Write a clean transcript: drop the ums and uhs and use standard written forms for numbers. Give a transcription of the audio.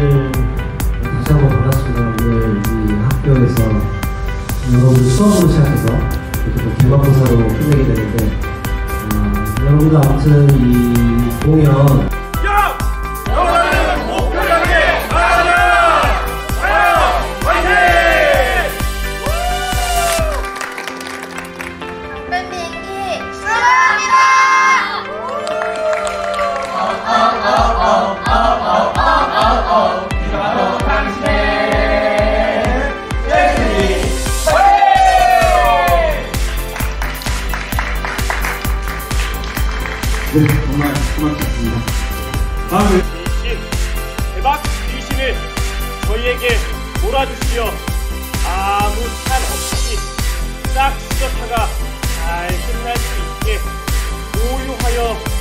오늘 다시 한번 반갑습니다. 오늘 이 학교에서 여러분들 수업으로 시작해서 이렇게 또 개방사로 끝내게 되는데 여러분들 아무튼 이 공연 네, 정말 고맙습니다. 다음에 대박 귀신을 저희에게 몰아주시어 아무 탈 없이 싹 쓸어타가 잘 끝날 수 있게 보유하여